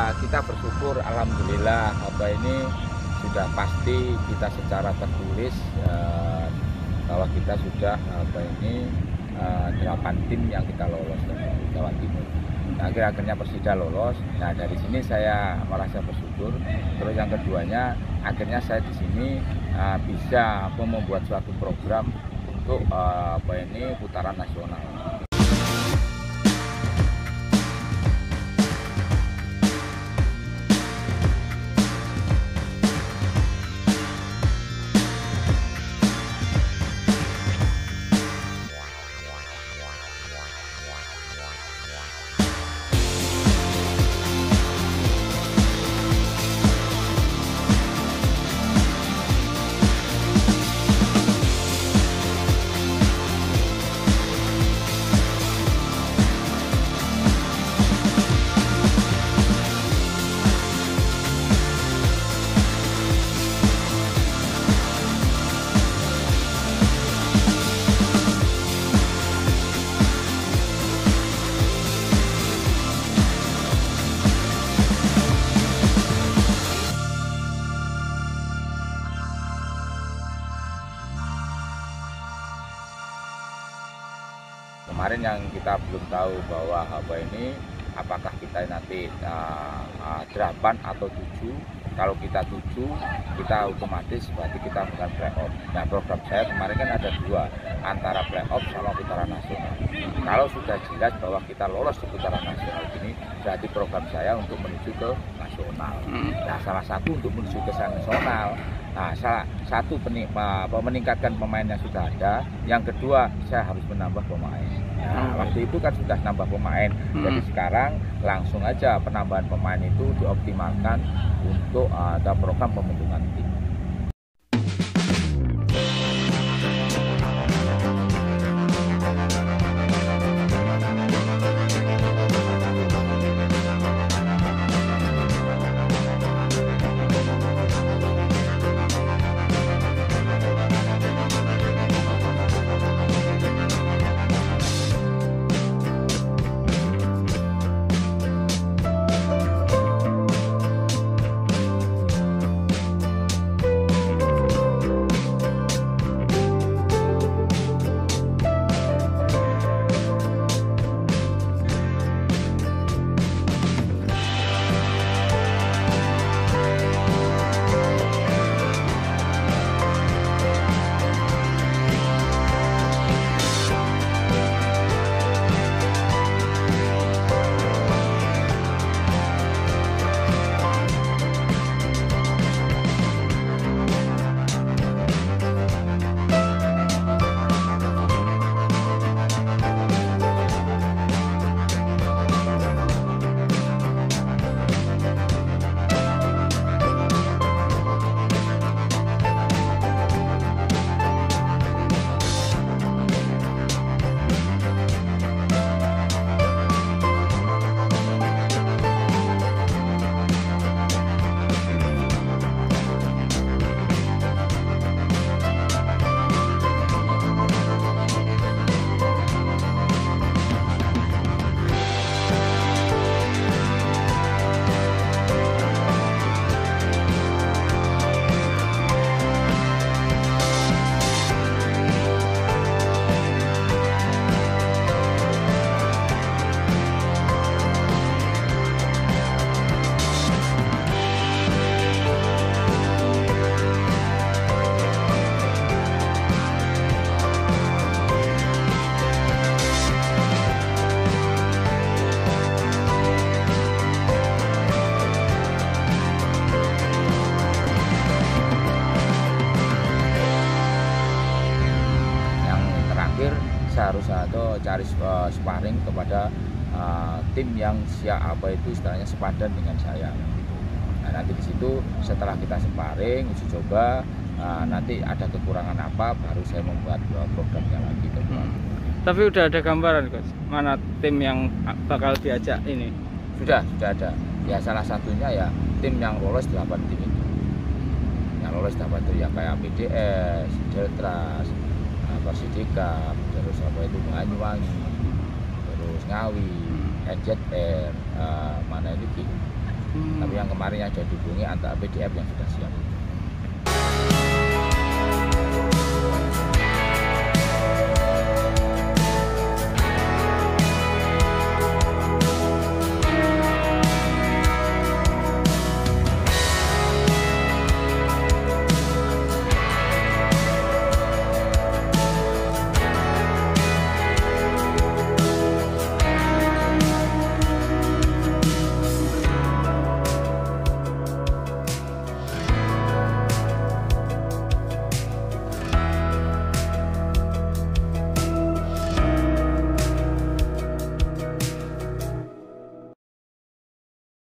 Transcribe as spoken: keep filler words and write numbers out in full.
kita bersyukur alhamdulillah apa ini sudah pasti kita secara tertulis uh, bahwa kita sudah apa ini uh, delapan tim yang kita lolos dari Jawa Timur. Nah, akhir-akhirnya Persida lolos. Nah, dari sini saya merasa bersyukur. Terus yang keduanya, akhirnya saya di sini uh, bisa apa, membuat suatu program untuk uh, apa ini putaran nasional. Kemarin yang kita belum tahu bahwa apa ini apakah kita nanti uh, uh, delapan atau tujuh. Kalau kita tujuh, kita otomatis berarti kita bukan playoff. Nah, program saya kemarin kan ada dua, antara playoff sama putaran nasional. Kalau sudah jelas bahwa kita lolos di putaran nasional ini, berarti program saya untuk menuju ke nasional. Nah, salah satu untuk menuju ke nasional. Nah, salah satu pening, meningkatkan pemain yang sudah ada. Yang kedua, saya harus menambah pemain. Nah, waktu itu kan sudah nambah pemain. Hmm. Jadi sekarang langsung aja penambahan pemain itu dioptimalkan untuk uh, ada program pembentukan tim. Saya harus atau cari uh, sparring kepada uh, tim yang siap apa itu istilahnya sepadan dengan saya. Nah, nanti di situ setelah kita sparring uji coba, uh, nanti ada kekurangan apa baru saya membuat uh, programnya lagi. Hmm. Tapi udah ada gambaran, Coach, mana tim yang bakal diajak ini? Sudah, sudah ada. Ya salah satunya ya tim yang lolos delapan tim itu. Yang lolos delapan itu ya kayak P D S, Deltras, Persidika, terus apa itu Banyuwangi, terus Ngawi, N Z R, uh, mana itu Hmm. Tapi yang kemarin yang sudah dihubungi antara P D F yang sudah siap.